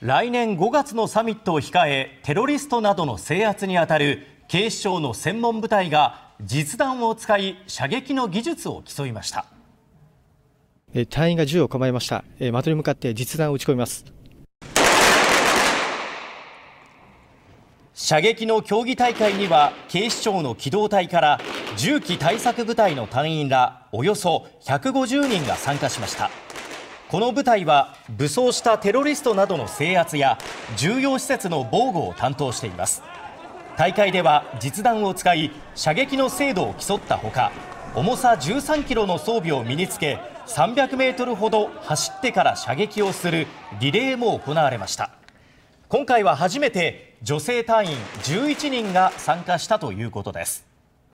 来年5月のサミットを控え、テロリストなどの制圧にあたる警視庁の専門部隊が実弾を使い射撃の技術を競いました。 隊員が銃を構えました。的に向かって実弾を撃ち込みます。 射撃の競技大会には警視庁の機動隊から銃器対策部隊の隊員らおよそ150人が参加しました。この部隊は武装したテロリストなどの制圧や重要施設の防護を担当しています。大会では実弾を使い射撃の精度を競ったほか、重さ13キロの装備を身につけ300メートルほど走ってから射撃をするリレーも行われました。今回は初めて女性隊員11人が参加したということです。